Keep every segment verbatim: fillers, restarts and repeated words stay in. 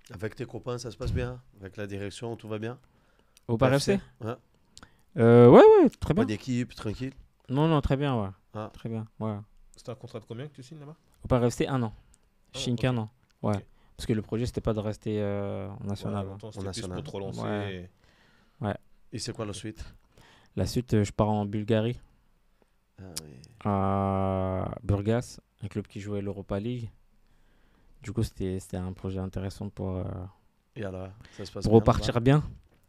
Avec tes copains, ça se passe bien? Avec la direction, tout va bien? Au Paris F C? Ouais. Euh, ouais, ouais, très Pas bien. d'équipe, tranquille. Non, non, très bien, ouais. Ah. Très bien, ouais. C'est un contrat de combien que tu signes là-bas? Au Paris F C, un an. Ah, Chink, ok. un an. Ouais. Ok. Parce que le projet, c'était pas de rester euh, en Ouais, national. hein. longtemps, En c'était plus national. pour te relancer. Ouais. Et c'est quoi la suite? La suite, euh, je pars en Bulgarie, Ah oui. à Burgas, un club qui jouait l'Europa League. Du coup, c'était c'était un projet intéressant pour, euh, Et alors, ça se passe pour bien repartir bien.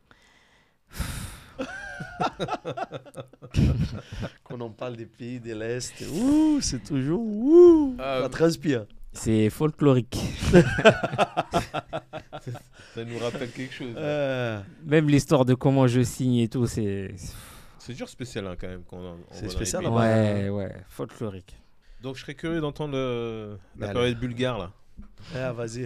Qu'on en parle des pays de l'Est, ouh, c'est toujours ouh, Ah, ça transpire. C'est folklorique. Ça nous rappelle quelque chose. Euh, Même l'histoire de comment je signe et tout, c'est. C'est dur spécial hein, quand même. Quand on, on C'est va dans spécial, les pays. là-bas. Ouais, ouais, folklorique. Donc je serais curieux d'entendre euh, la Allez. période bulgare là. ah, vas-y.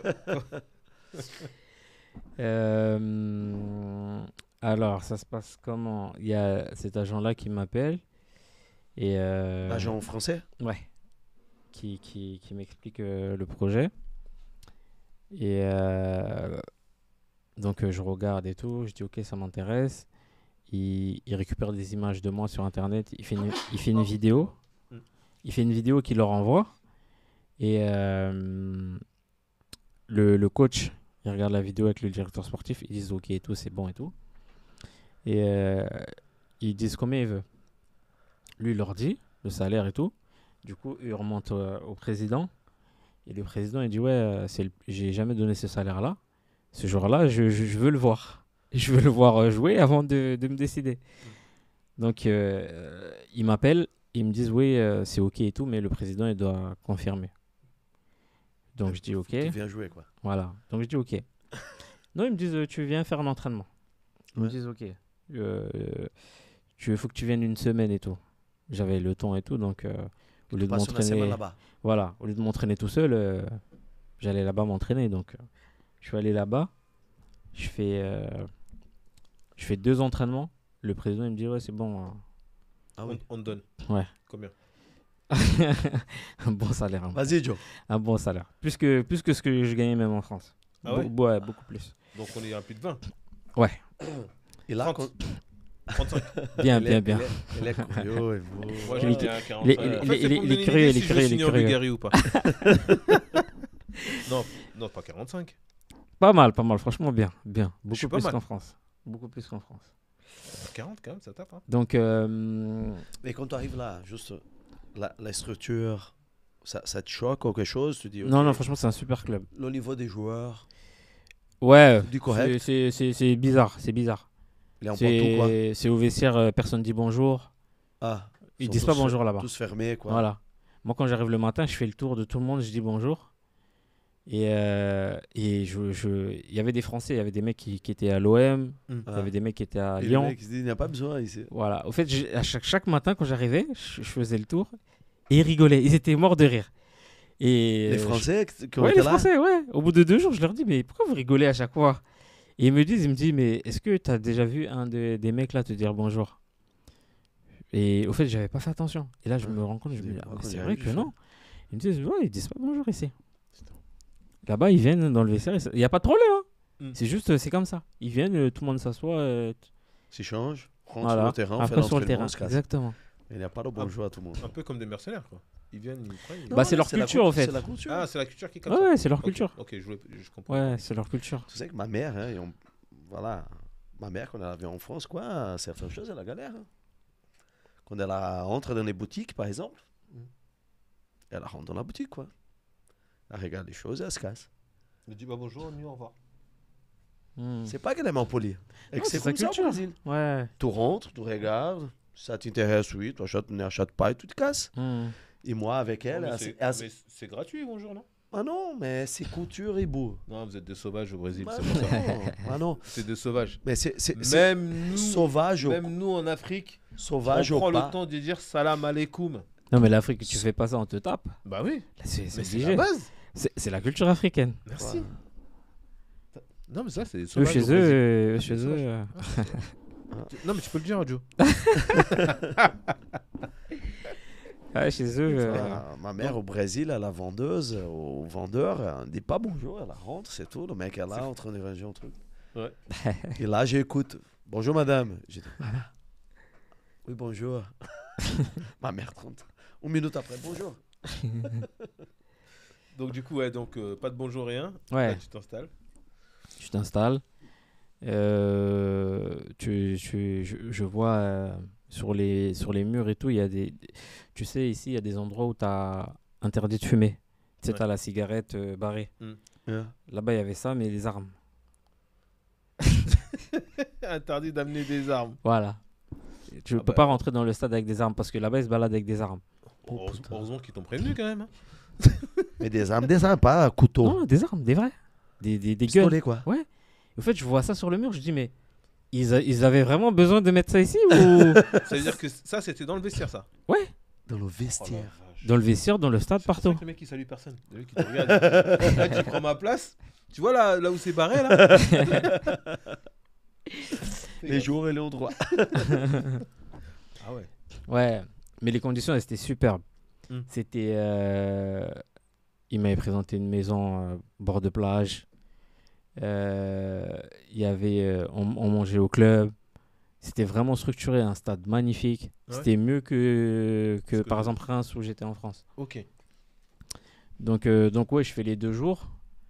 Euh, alors, ça se passe comment? Il y a cet agent-là qui m'appelle et euh, L'agent français? ouais, qui, qui, qui m'explique euh, le projet. Et euh, donc, euh, je regarde et tout. Je dis, OK, ça m'intéresse. Il, il récupère des images de moi sur Internet. Il fait une, il fait une vidéo. Mm. Il fait une vidéo qu'il leur envoie. Et euh, le, le coach, il regarde la vidéo avec le directeur sportif. Ils disent, OK et tout, c'est bon et tout. Et euh, ils disent combien il veut. Lui, il leur dit le salaire et tout. Du coup, il remonte euh, au président. Et le président, il dit, ouais, euh, c'est le- j'ai jamais donné ce salaire-là. Ce jour-là, je, je- je veux le voir. Je veux le voir euh, jouer avant de, de me décider. Donc, euh, euh, ils m'appellent. Ils me disent, oui, euh, c'est OK et tout, mais le président, il doit confirmer. Donc, je dis, OK. Tu viens jouer, quoi. Voilà. Donc, je dis, OK. Non, ils me disent, euh, tu viens faire un entraînement. Ils me Ouais. disent, OK. Euh, tu faut que tu viennes une semaine et tout. J'avais le temps et tout, donc euh, au lieu de Passe une semaine m'entraîner, là-bas. voilà, au lieu de m'entraîner tout seul, euh, j'allais là-bas m'entraîner. Donc, euh, je suis allé là-bas. Je fais, euh, je fais deux entraînements. Le président il me dit, ouais, c'est bon. hein. Ah on, oui. on te donne. Ouais. Combien? Un bon salaire. Un, Vas-y, Joe. un bon salaire. Plus que, plus que ce que je gagnais même en France. Ah ouais? Be- ouais, beaucoup plus. Donc on est à plus de vingt. Et là, trente. quand... trente-cinq. Bien, il est- bien, bien. il est- Il est curieux et beau. Moi, Il est- j'en ai à il est- quarante-cinq. il est- En fait, il c'est est- pour me il est donner une curieux, idée il est si je curieux, veux il est signer en curieux. Bulgarie ou pas. non, non, pas quarante-cinq. Pas mal, pas mal. Franchement, bien. Bien. Je suis Beaucoup pas plus mal. qu'en France. Beaucoup plus qu'en France. quarante quand même, ça tape. Hein. Donc, euh, Mais quand tu arrives là, juste la, la structure, ça, ça te choque quelque chose? Tu dis, non, ok, non, franchement, c'est un super club. le niveau des joueurs, Ouais, du correct. c'est- c'est c'est- c'est bizarre, c'est bizarre. Il est en tout, quoi. C'est c'est au vestiaire, euh, personne dit bonjour. Ah, Ils sont disent pas tous- bonjour là-bas. Tous fermés, quoi. Voilà. Moi, quand j'arrive le matin, je fais le tour de tout le monde, je dis bonjour. Et euh, et je, je, il y avait des Français, il y avait des mecs qui, qui étaient à l'O M, il y Ah. avait des mecs qui étaient à Et le Lyon. mec, il se dit, il n'y a pas besoin ici. Voilà. Au fait, j'ai- à chaque, chaque matin, quand j'arrivais, je, je faisais le tour et ils rigolaient. Ils étaient morts de rire. Et Les euh, Français qui je- ont Ouais, été les là? Français, ouais. Au bout de deux jours, je leur dis, mais pourquoi vous rigolez à chaque fois? Et ils me disent, ils me disent, mais est-ce que tu as déjà vu un de- des mecs là te dire bonjour? Et au fait, j'avais pas fait attention. Et là, je me rends compte, je Je me dis, dis, ah, moi, mais quand c'est j'y vrai arrive, que je fais- non. Ils me disent, ouais, ils disent pas bonjour ici. Là-bas, ils viennent dans le vestiaire. Il n'y a pas de problème. Hein. Mm. C'est juste, euh, c'est comme ça. Ils viennent, euh, tout le monde s'assoit. euh, t- S'échange, rentre voilà. sur le terrain, fait Après, sur le l'entraînement, terrain. on se casse. Exactement. Il n'y a pas de bonjour à tout le monde. Un peu comme des mercenaires, quoi. Ils viennent, ils prennent. ils- Bah, c'est leur la culture, cul- au fait. C'est la culture. Ah, c'est la culture qui est comme Ouais, ça. ouais, c'est leur Ok, culture. Ok, je, voulais- je comprends. Ouais, c'est leur culture. Tu sais que ma mère, hein, et on- voilà, ma mère, quand elle avait en France, quoi, certaines choses, elle a galère. hein. Quand elle a- rentre dans les boutiques, par exemple, elle rentre dans la boutique, quoi. Elle regarde les choses et elle se casse. Elle dit bah bonjour, nuit, au revoir. Mm. C'est pas qu'elle est mal polie. Et que Non, c'est c'est sa comme ça au culture. Brésil. Ouais. Tu rentres, tu regardes, ça t'intéresse, oui, tu achètes, tu n'achètes pas et tu te casses. Mm. Et moi, avec elle, Non, mais elle, c'est- elle- mais c'est gratuit, bonjour, non? ah non, mais c'est couture et beau. Non, vous êtes des sauvages au Brésil, Ah c'est pour ça. non, ah non. C'est des sauvages. Mais c'est c'est- c'est Même nous, sauvage, même au, nous en Afrique, sauvage on au prend pas. le temps de dire salam alaikum. Non, mais l'Afrique, tu fais pas ça, on te tape. Bah oui, Là, C'est c'est mais c'est obligé. la base. C'est c'est la culture africaine. Merci. Ouais. Non, mais ça, c'est des Eux, sauvages. chez au eux, Brésil. euh, Ah, chez c'est eux. sauvage. euh, Non, mais tu peux le dire, Joe. Ouais, chez eux. euh, Ah, ma mère au Brésil, à la vendeuse, au vendeur, elle ne dit pas bonjour, elle rentre, c'est tout. Le mec est là en train de ranger un truc. Ouais. Et là, j'écoute. Bonjour madame. J'ai dit, maman. Oui, bonjour. Ma mère rentre. Une minute après, bonjour. Donc, du coup, ouais, donc, euh, pas de bonjour, rien. Ouais. Là, tu t'installes. Tu t'installes. Euh, tu, tu, je, je vois euh, sur, les, sur les murs et tout, il y a des. des- Tu sais, ici, il y a des endroits où tu as interdit de fumer. Tu sais, Ouais. tu as la cigarette euh, barrée. Yeah. Là-bas, il y avait ça, mais les armes. Interdit d'amener des armes. Voilà. Tu ne Ah peux bah. pas rentrer dans le stade avec des armes parce que là-bas, ils se baladent avec des armes. Heureusement, heureusement qu'ils t'ont prévenu quand même. hein. Mais des armes, des armes, pas un couteau. Non, des armes, des vrais. Des, des, des guns. Pistolet, quoi. En fait, je vois ça sur le mur, je dis, mais ils, a- ils avaient vraiment besoin de mettre ça ici ou Ça veut dire que ça, c'était dans le vestiaire, ça. Dans le Oh la vestiaire. vache. dans le vestiaire, dans le stade, C'est pour ça partout. que le mec, il salue personne. Le mec, il te regarde. Là, tu prends ma place. Tu vois là, là où c'est barré, là Les jours et les endroits. Ah ouais. Ouais, mais les conditions, elles étaient superbes. Hmm. C'était. euh, Il m'avait présenté une maison euh, bord de plage. Euh, Il y avait. euh, on, on mangeait au club. C'était vraiment structuré, un stade magnifique. Ouais. C'était mieux que, que Parce que- par exemple Reims où j'étais en France. Ok. Donc, euh, donc ouais, je fais les deux jours.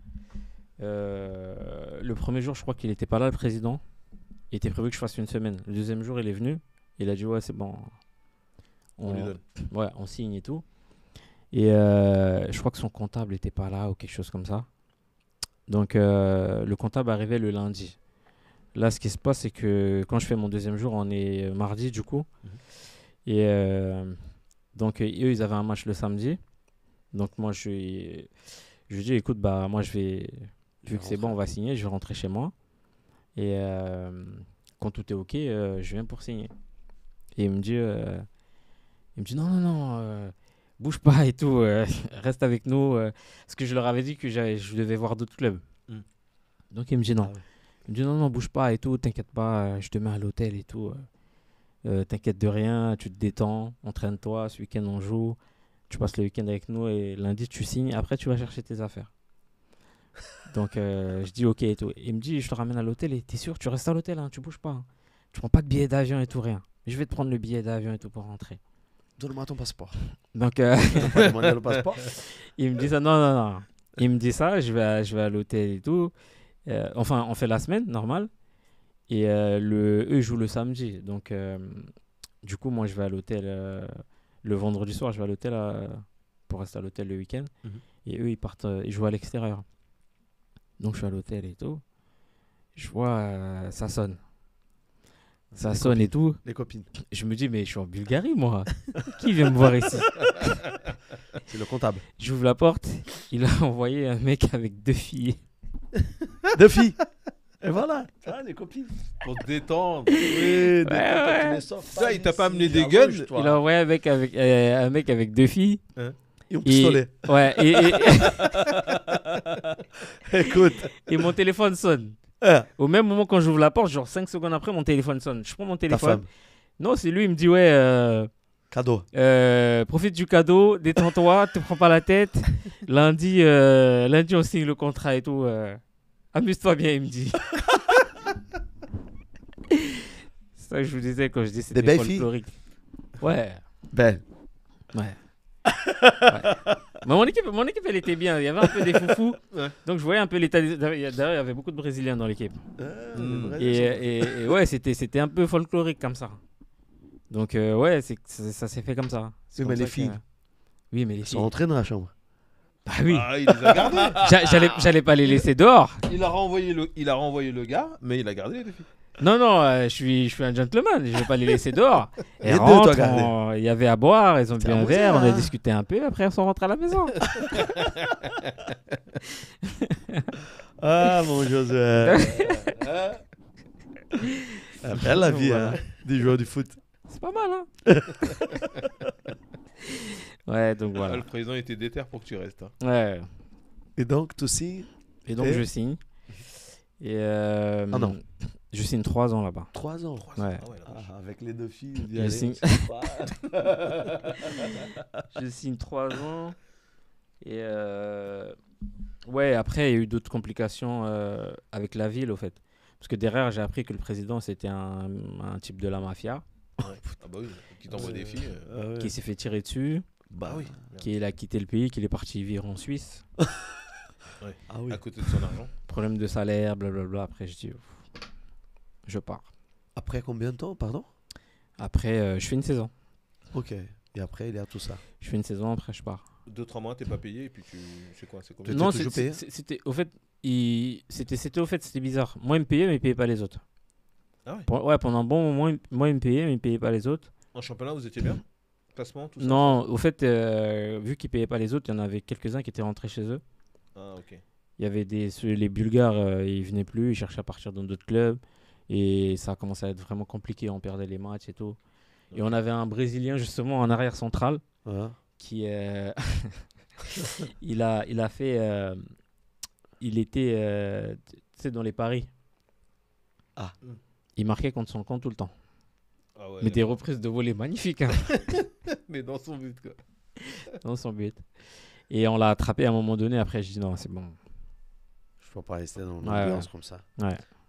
Euh, le premier jour, je crois qu'il n'était pas là, le président. Il était prévu que je fasse une semaine. Le deuxième jour, il est venu. Il a dit, ouais, c'est bon. On lui donne. Ouais, on signe et tout. Et euh, je crois que son comptable n'était pas là ou quelque chose comme ça. Donc, euh, le comptable arrivait le lundi. Là, ce qui se passe, c'est que quand je fais mon deuxième jour, on est mardi, du coup. Mhm. Et euh, donc, euh, eux, ils avaient un match le samedi. Donc, moi, je lui, je lui dis, écoute, bah, moi, je vais, vu que c'est bon, on va signer, je vais rentrer chez moi. Et euh, quand tout est OK, euh, je viens pour signer. Et il me dit, euh, il me dit non, non, non, euh, bouge pas et tout, euh, reste avec nous. euh, parce que je leur avais dit que j'avais- je devais voir d'autres clubs. Mm. Donc il me dit non. Ah ouais. Il me dit non, non, bouge pas et tout, t'inquiète pas, euh, je te mets à l'hôtel et tout. euh, euh, t'inquiète de rien, tu te détends, entraîne-toi, ce week-end on joue. Tu passes le week-end avec nous et lundi tu signes, après tu vas chercher tes affaires. Donc euh, je dis ok et tout. Il me dit je te ramène à l'hôtel et t'es sûr, tu restes à l'hôtel, hein, tu bouges pas. hein. Tu prends pas de billet d'avion et tout, rien. Je vais te prendre le billet d'avion et tout pour rentrer. Donne-moi ton passeport. Donc euh, T'as pas demandé le passeport. il me dit ça, non, non, non. Il me dit ça, je vais à, je vais à l'hôtel et tout. Euh, enfin, on fait la semaine, normal. Et euh, le, eux, ils jouent le samedi. Donc, euh, du coup, moi, je vais à l'hôtel euh, le vendredi soir, je vais à l'hôtel euh, pour rester à l'hôtel le week-end. Mhm. Et eux, ils partent, euh, ils jouent à l'extérieur. Donc, je suis à l'hôtel et tout. Je vois, euh, ça sonne. Ça Les sonne et tout. Les copines. Je me dis, mais je suis en Bulgarie, moi. Qui vient me voir ici? C'est le comptable. J'ouvre la porte. Il a envoyé un mec avec deux filles. Deux filles. Et voilà. Ah, les copines. Pour te détendre. Oui, des ouais. tu les sors Ça, il t'a pas ici, amené des allonge-toi. guns Il a envoyé un mec avec, euh, un mec avec deux filles. Et un Et, pistolet. ouais, et, et, Écoute. et mon téléphone sonne. Ah, Au même moment, quand j'ouvre la porte, genre cinq secondes après, mon téléphone sonne. Je prends mon ta téléphone. femme. Non, c'est lui, il me dit ouais, euh, Cadeau. euh, profite du cadeau, détends-toi, te prends pas la tête. Lundi, euh, lundi, on signe le contrat et tout. euh, Amuse-toi bien, il me dit. C'est ça que je vous disais quand je dis c'était belles filles. folklorique. Ouais. Belle. Ouais. Ouais. Mais mon équipe, mon équipe, elle était bien. Il y avait un peu des foufous. Ouais. Donc je voyais un peu l'état. des- D'ailleurs, il y avait beaucoup de Brésiliens dans l'équipe. Ah, Mm. les vrais, Et, ils sont- et- et ouais, c'était, c'était un peu folklorique comme ça. Donc euh, ouais, c'est, ça, ça s'est fait comme ça. C'est Oui, comme mais les ça que- filles. Oui, mais les Ils filles. sont entrés dans la chambre. Bah oui. Ah, il les a gardés. J'a- J'allais, j'allais pas les laisser dehors. Il a renvoyé le, il a renvoyé le gars, mais il a gardé les deux filles. Non, non, euh, je suis, je suis un gentleman. Je vais pas les laisser dehors. Les Elles deux, toi, rentrent, gardé. on- il y avait à boire, elles ont T'es bu un amusé, verre, on a hein. discuté un peu, après elles sont rentrées à la maison. Ah, mon José. Hein Ah, belle la vie, Voilà. hein, des joueurs du foot. C'est pas mal, hein. Ouais, donc Ah, voilà. le président était déter pour que tu restes. hein. Ouais. Et donc, tu signes. Et donc Et je signe. Et euh, Ah non. Je signe trois ans là-bas. Trois ans. Trois ans. Ouais. Ah ouais, la vache. Ah, avec les deux filles. d'y Je aller, signe- c'est pas- Je signe trois ans. Et euh, ouais, après, il y a eu d'autres complications euh, avec la ville, au fait. Parce que derrière, j'ai appris que le président, c'était un, un type de la mafia Ouais. Ah bah oui, qui t'envoie des filles. euh. Ah ouais. qui s'est fait tirer dessus, Bah Ah oui. qui a quitté le pays, qui est parti vivre en Suisse. Ah oui. À côté de son argent. Problème de salaire, blablabla. Après, je dis, pff, je pars. Après combien de temps, pardon? Après, euh, je fais une saison. Ok. Et après, il y a tout ça. Je fais une saison, après, je pars. Deux, trois mois, t'es pas payé et puis tu. C'est quoi? C'est combien? T'étais Non, toujours c'est- payé c'est- c'était au fait, il- c'était c'était au fait, c'était bizarre. Moi, il me payait, mais il payait pas les autres. Ah ouais. Pour- ouais, pendant un bon moment, il- moi, il me payait, mais il payait pas les autres. En championnat, vous étiez bien? Classement, tout ça? Non, au fait, euh, vu qu'ils payaient pas les autres, il y en avait quelques-uns qui étaient rentrés chez eux. Ah, ok. Il y avait des ceux- les Bulgares, euh, ils venaient plus, ils cherchaient à partir dans d'autres clubs et ça a commencé à être vraiment compliqué, on perdait les matchs et tout. Et Ok. on avait un Brésilien justement en arrière central Hein? qui euh, il a il a fait euh, il était euh, tu sais dans les paris. Ah. Mm. Il marquait contre son camp tout le temps. Ah ouais, Mais des d'accord. reprises de volée magnifiques hein, Mais dans son but, quoi. dans son but. Et on l'a attrapé à un moment donné. Après, je dis non, c'est bon. Je peux pas rester dans Ouais, l'ambiance comme ça. Ouais.